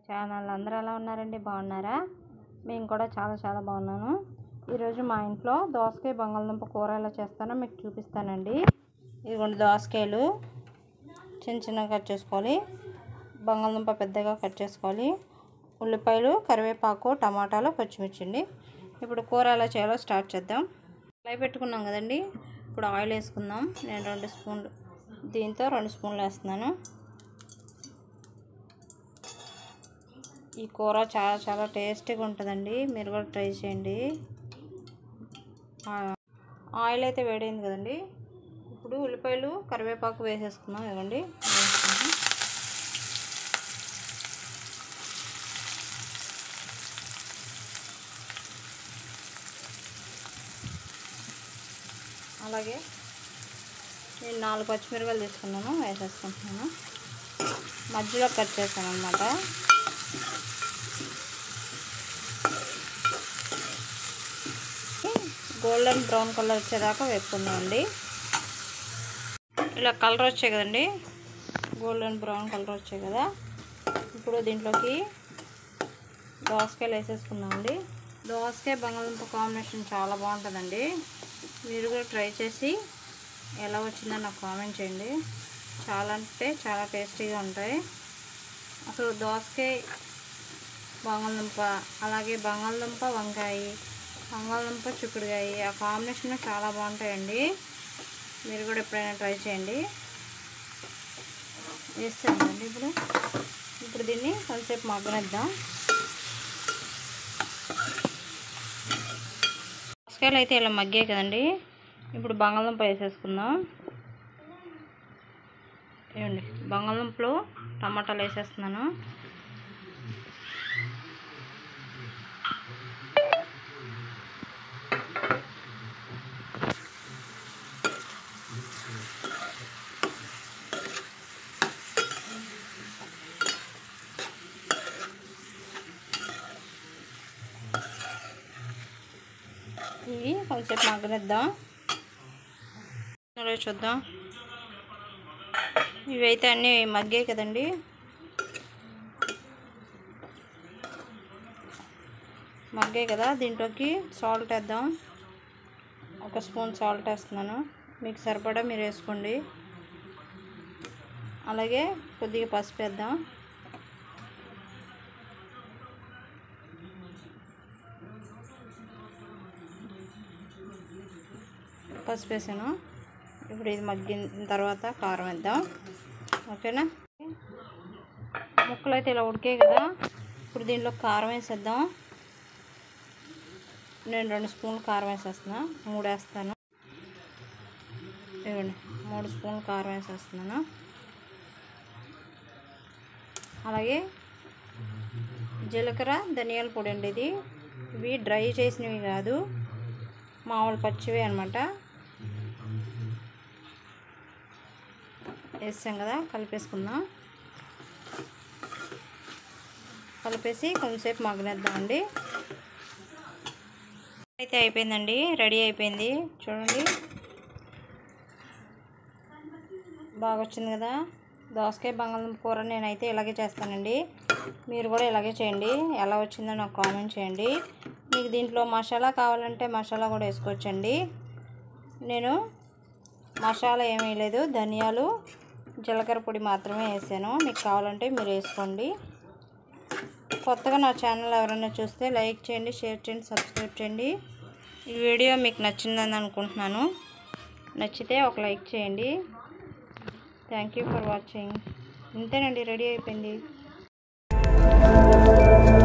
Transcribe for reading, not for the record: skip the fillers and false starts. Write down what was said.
Channel అందరూ ఎలా ఉన్నారండి? బాగున్నారా? మేము కూడా చాలా బాగున్నాను. ఈరోజు మా ఇంట్లో దోసకాయ బంగాళదుంప కూర ఎలా చేస్తానో మీకు చూపిస్తానండి. ఇదిగోండి దోసకాయలు చిన్నగా కట్ చేసుకోవాలి, బంగాళదుంప పెద్దగా కట్ చేసుకోవాలి, ఉల్లిపాయలు, కరివేపాకు, టమాటాలు, పచ్చిమిర్చి అండి. ఇప్పుడు కూర ఎలా చేయాలో స్టార్ట్ చేద్దాం. ఫ్రై పెట్టుకున్నాం కదండి, ఇప్పుడు ఆయిల్ వేసుకుందాం. నేను 2 స్పూన్లు, దీంతో 2 స్పూన్లు వేస్తున్నాను. ఈ కూర చాలా టేస్టీగా ఉంటుందండి, మీరు కూడా ట్రై చేయండి. ఆయిల్ అయితే వేడైంది కదండి, ఇప్పుడు ఉల్లిపాయలు, కరివేపాకు వేసేసుకుందాం. ఇవ్వండి, అలాగే నేను 4 పచ్చిమిరపకాయలు తీసుకున్నాను, వేసేసుకుంటున్నాను. మధ్యలో కట్ చేస్తాను అన్నమాట. గోల్డెన్ బ్రౌన్ కలర్ వచ్చేదాకా వేపుకుందామండి. ఇలా కలర్ వచ్చాయి కదండి, గోల్డెన్ బ్రౌన్ కలర్ వచ్చాయి కదా. ఇప్పుడు దీంట్లోకి దోసకాయలు వేసేసుకుందామండి. దోసకాయ బంగాళదుంప కాంబినేషన్ చాలా బాగుంటుందండి. మీరు కూడా ట్రై చేసి ఎలా వచ్చిందో నాకు కామెంట్ చేయండి. చాలా అంటే చాలా టేస్టీగా ఉంటాయి. అసలు దోసకాయ బంగాళదుంప, అలాగే బంగాళదుంప వంకాయ, బంగాళదుంప చిక్కుడుకాయ, ఆ కాంబినేషన్ చాలా బాగుంటాయండి. మీరు కూడా ఎప్పుడైనా ట్రై చేయండి. వేస్తామండి. ఇప్పుడు దీన్ని కొంచెంసేపు మగ్గనిద్దాం. దోసకాయలు అయితే ఇలా మగ్గాయి కదండి, ఇప్పుడు బంగాళదుంప వేసేసుకుందాం. ఏమండి, బంగాళదుంపలు, టమాటాలు వేసేస్తున్నాను. ఇవి కొంచెంసేపు మగ్గనిద్దాం. చూద్దాం, ఇవైతే అన్నీ మగ్గాయి కదండి. మగ్గాయి కదా, దీంట్లోకి సాల్ట్ వేద్దాం. 1 స్పూన్ సాల్ట్ వేస్తున్నాను, మీకు సరిపడా మీరు వేసుకోండి. అలాగే కొద్దిగా పసుపు వేద్దాం. పసుపు వేసాను. ఇప్పుడు ఇది మగ్గిన తర్వాత కారం వేద్దాం. ఓకేనా, ముక్కలు అయితే ఇలా ఉడికాయి కదా, ఇప్పుడు దీంట్లో కారం వేసేద్దాం. నేను 2 స్పూన్లు కారం వేసేస్తున్నా, 3 వేస్తాను. ఇవ్వండి, 3 స్పూన్లు కారం వేసేస్తున్నాను. అలాగే జీలకర్ర, ధనియాల పొడి అండి. ఇవి డ్రై చేసినవి కాదు, మామూలు పచ్చివే అనమాట. వేసాం కదా, కలిపేసుకుందాం. కలిపేసి కొంచెంసేపు మగ్గనిద్దామండి. అయితే అయిపోయిందండి, రెడీ అయిపోయింది. చూడండి, బాగా వచ్చింది కదా దోసకాయ బంగాళదుంప కూర. నేనైతే ఇలాగే చేస్తానండి, మీరు కూడా ఇలాగే చేయండి. ఎలా వచ్చిందో నాకు కామెంట్ చేయండి. మీకు దీంట్లో మసాలా కావాలంటే మసాలా కూడా వేసుకోవచ్చండి. నేను మసాలా ఏమీ వేయలేదు, ధనియాలు, జీలకర్ర పొడి మాత్రమే వేసాను. మీకు కావాలంటే మీరు వేసుకోండి. కొత్తగా నా ఛానల్ ఎవరైనా చూస్తే లైక్ చేయండి, షేర్ చేయండి, సబ్స్క్రైబ్ చేయండి. ఈ వీడియో మీకు నచ్చిందని అనుకుంటున్నాను. నచ్చితే ఒక లైక్ చేయండి. Thank you for watching. ఇంతేనండి, రెడీ అయిపోయింది.